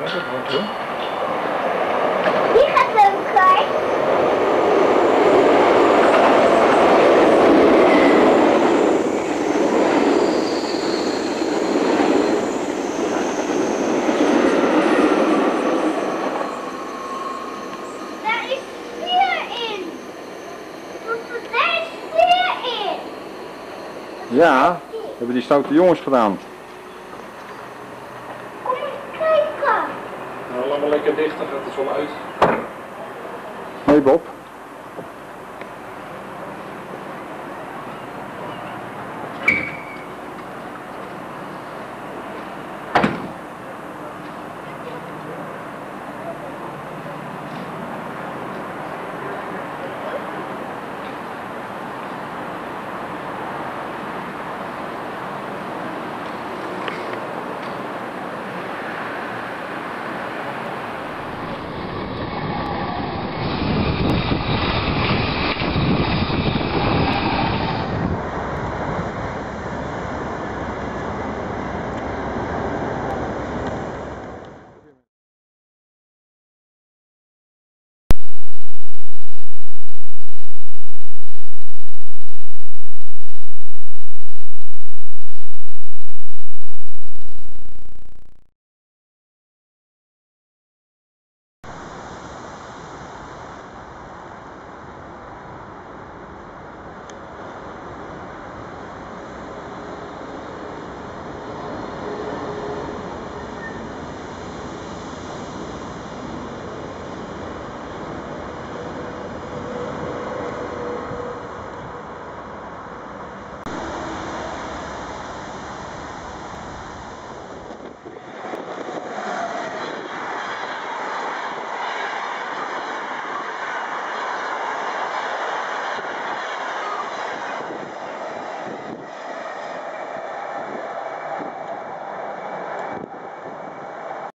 Wie gaat leuker? Daar is sfeer in. Daar is sfeer in. Ja, hebben die stoute jongens gedaan. Kom eens kijken. Nou, laat maar lekker dicht, dan gaat het zo uit. Hé Bob.